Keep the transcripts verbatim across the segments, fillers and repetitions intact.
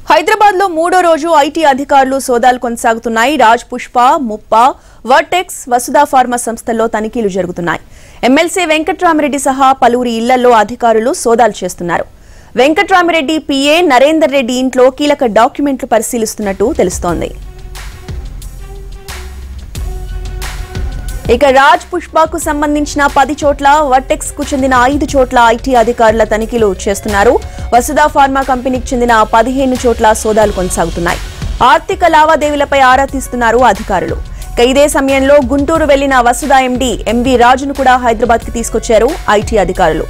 హైదరాబాద్ లో మూడో రోజు ఐటీ అధికారులు సోదాలు కొనసాగుతున్నాయి. రాజ్ పుష్ప, ముప్పా, వర్టెక్స్, వసుదా ఫార్మా సంస్థల్లో తనిఖీలు జరుగుతున్నాయి. ఎమ్మెల్సీ వెంకట్రామిరెడ్డి సహా పలువురి ఇళ్లలో అధికారులు సోదాలు చేస్తున్నారు. వెంకట్రామిరెడ్డి పీఏ నరేందర్ రెడ్డి ఇంట్లో కీలక డాక్యుమెంట్లు పరిశీలిస్తున్నట్టు తెలుస్తోంది. ఇక రాజ్ పుష్పకు సంబంధించిన పది చోట్ల, వర్టెక్స్ కు చెందిన ఐదు చోట్ల ఐటీ అధికారుల తనిఖీలు చేస్తున్నారు. వసుదా ఫార్మా కంపెనీకి చెందిన పదిహేను చోట్ల సోదాలు కొనసాగుతున్నాయి. ఆర్థిక లావాదేవీలపై ఆరా తీస్తున్నారు అధికారులు. ఇదే సమయంలో గుంటూరు వెళ్లిన వసుదా ఎండీ ఎంవీ రాజును కూడా హైదరాబాద్ కి తీసుకొచ్చారు ఐటీ అధికారులు.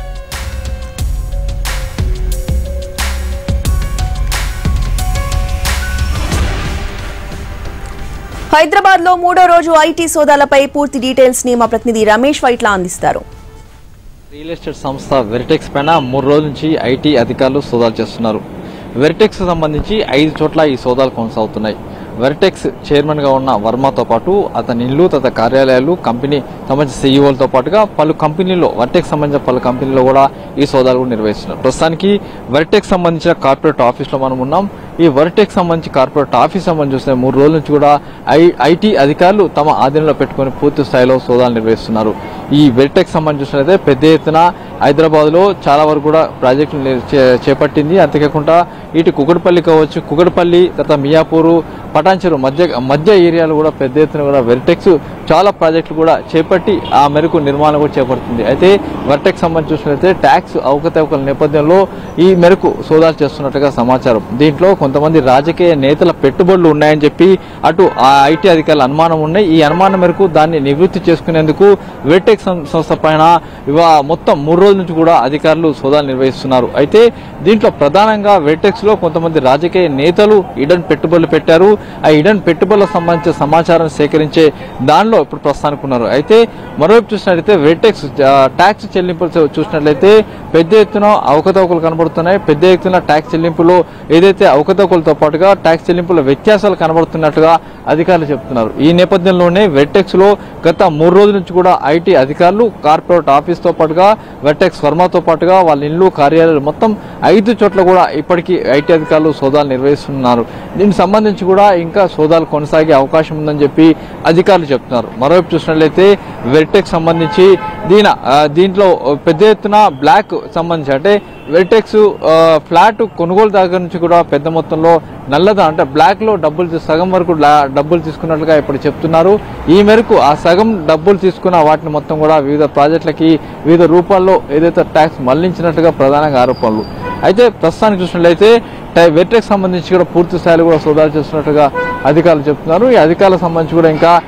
హైదరాబాద్ లో మూడో రోజు ఐటీ సోదాలపై పూర్తి డీటెయిల్స్ ని మా ప్రతినిధి రమేష్ వైట్లా అందిస్తారు. రియల్ ఎస్టేట్ సంస్థ వెర్టెక్స్ పైన మూడు రోజుల నుంచి ఐటీ అధికారులు సోదాలు చేస్తున్నారు. వెర్టెక్స్ సంబంధించి ఐదు చోట్ల ఈ సోదాలు కొనసాగుతున్నాయి. వెర్టెక్స్ చైర్మన్ గా ఉన్న వర్మతో పాటు అతని ఇల్లు, తన కార్యాలయాలు, కంపెనీ సంబంధించిన సీఈఓలతో పాటుగా పలు కంపెనీల్లో వెర్టెక్స్ సంబంధించిన పలు కంపెనీల్లో కూడా ఈ సోదాలు కూడా నిర్వహిస్తున్నారు. ప్రస్తుతానికి వెర్టెక్స్ సంబంధించిన కార్పొరేట్ ఆఫీస్ లో మనం ఉన్నాం. ఈ వెర్టెక్స్ సంబంధించి కార్పొరేట్ ఆఫీస్ సంబంధించి చూస్తే మూడు రోజుల నుంచి కూడా ఐ ఐటీ అధికారులు తమ ఆధీనంలో పెట్టుకుని పూర్తి స్థాయిలో సోదాలు నిర్వహిస్తున్నారు. ఈ వెర్టెక్స్ సంబంధించి చూసినట్లయితే పెద్ద ఎత్తున హైదరాబాద్ లో చాలా వరకు కూడా ప్రాజెక్టులు చేపట్టింది. అంతేకాకుండా ఇటు కుకట్పల్లి కావచ్చు, కుకట్పల్లి తర్వాత మియాపూరు, పటాన్చెరు మధ్య మధ్య ఏరియాలో కూడా పెద్ద ఎత్తున కూడా వెర్టెక్స్ చాలా ప్రాజెక్టులు కూడా చేపట్టి ఆ మేరకు నిర్మాణం కూడా చేపడుతుంది. అయితే వెర్టెక్స్ సంబంధించి చూసినట్లయితే ట్యాక్స్ అవకతవకల నేపథ్యంలో ఈ మేరకు సోదాలు చేస్తున్నట్టుగా సమాచారం. దీంట్లో కొంతమంది రాజకీయ నేతల పెట్టుబడులు ఉన్నాయని చెప్పి అటు ఆ ఐటీ అధికారుల అనుమానం ఉన్నాయి. ఈ అనుమానం మేరకు దాన్ని నివృత్తి చేసుకునేందుకు వెర్టెక్స్ సంస్థ పైన మొత్తం మూడు రోజుల నుంచి కూడా అధికారులు సోదాలు నిర్వహిస్తున్నారు. అయితే దీంట్లో ప్రధానంగా వెర్టెక్స్ లో కొంతమంది రాజకీయ నేతలు ఇడన్ పెట్టుబడులు పెట్టారు. ఆ ఇడన్ పెట్టుబడులకు సంబంధించిన సమాచారం సేకరించే దానిలో ఇప్పుడు ప్రస్తుతానికి ఉన్నారు. అయితే మరోవైపు చూసినట్లయితే వెర్టెక్స్ ట్యాక్స్ చెల్లింపులు చూసినట్లయితే పెద్ద ఎత్తున అవకతవకలు కనబడుతున్నాయి. పెద్ద ఎత్తున ట్యాక్స్ చెల్లింపులో ఏదైతే అవకతవకలతో పాటుగా ట్యాక్స్ చెల్లింపుల వ్యత్యాసాలు కనబడుతున్నట్టుగా అధికారులు చెబుతున్నారు. ఈ నేపథ్యంలోనే వెర్టెక్స్ లో గత మూడు రోజుల నుంచి కూడా ఐటీ అధికారులు కార్పొరేట్ ఆఫీస్ తో పాటుగా వెర్టెక్స్ ఫర్మాతో పాటుగా వాళ్ళ ఇల్లు, కార్యాలయాలు మొత్తం ఐదు చోట్ల కూడా ఇప్పటికీ ఐటీ అధికారులు సోదాలు నిర్వహిస్తున్నారు. దీనికి సంబంధించి కూడా ఇంకా సోదాలు కొనసాగే అవకాశం ఉందని చెప్పి అధికారులు చెప్తున్నారు. మరోవైపు చూసినట్లయితే వెర్టెక్స్ సంబంధించి దీని దీంట్లో పెద్ద ఎత్తున బ్లాక్ సంబంధించి అంటే వెర్టెక్స్ ఫ్లాట్ కొనుగోలు దగ్గర నుంచి కూడా పెద్ద మొత్తంలో నల్లద అంటే బ్లాక్ లో డబ్బులు సగం వరకు డబ్బులు తీసుకున్నట్లుగా ఇప్పుడు చెప్తున్నారు. ఈ మేరకు ఆ సగం డబ్బులు తీసుకున్న వాటిని మొత్తం కూడా వివిధ ప్రాజెక్టులకి వివిధ రూపాల్లో ఏదైతే ట్యాక్స్ మళ్లించినట్లుగా ప్రధానంగా ఆరోపణలు. అయితే ప్రస్తుతానికి చూసినట్లయితే వెర్టెక్స్ సంబంధించి కూడా పూర్తి స్థాయిలో కూడా సోదాలు చేస్తున్నట్టుగా అధికారులు చెప్తున్నారు. ఈ అధికారులకు సంబంధించి కూడా ఇంకా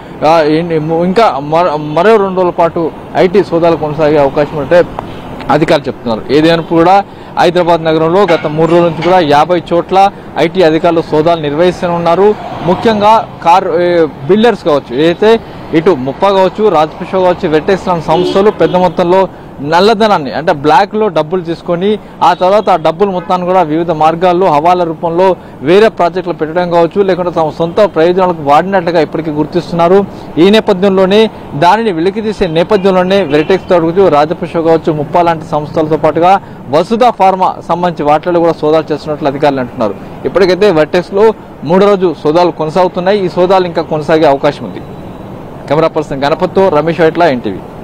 ఇంకా మరో రెండు రోజుల పాటు ఐటీ సోదాలు కొనసాగే అవకాశం ఉంటే అధికారులు చెప్తున్నారు. ఏదైనా కూడా హైదరాబాద్ నగరంలో గత మూడు రోజుల నుంచి కూడా యాభై చోట్ల ఐటీ అధికారులు సోదాలు నిర్వహిస్తూనే ఉన్నారు. ముఖ్యంగా కార్ బిల్డర్స్ కావచ్చు, ఏదైతే ఇటు ముప్పా కావచ్చు, రాజ్పుష కావచ్చు, వెర్టెక్స్ లాంటి సంస్థలు పెద్ద మొత్తంలో నల్లధనాన్ని అంటే బ్లాక్ లో డబ్బులు తీసుకొని ఆ తర్వాత ఆ డబ్బులు మొత్తాన్ని కూడా వివిధ మార్గాల్లో హవాలా రూపంలో వేరే ప్రాజెక్టులు పెట్టడం కావచ్చు, లేకుంటే తమ సొంత ప్రయోజనాలకు వాడినట్టుగా ఇప్పటికీ గుర్తిస్తున్నారు. ఈ నేపథ్యంలోనే దానిని వెలికి తీసే నేపథ్యంలోనే వెర్టెక్స్ తోడుగుతూ రాజపుష కావచ్చు, ముప్పా లాంటి సంస్థలతో పాటుగా వసుదా ఫార్మా సంబంధించి వాటిలో కూడా సోదాలు చేస్తున్నట్లు అధికారులు అంటున్నారు. ఇప్పటికైతే వెర్టెక్స్ లో మూడో రోజు సోదాలు కొనసాగుతున్నాయి. ఈ సోదాలు ఇంకా కొనసాగే అవకాశం ఉంది. కెమెరా పర్సన్ గణపతితో రమేష్ వైట్లా, ఎన్టీవీ.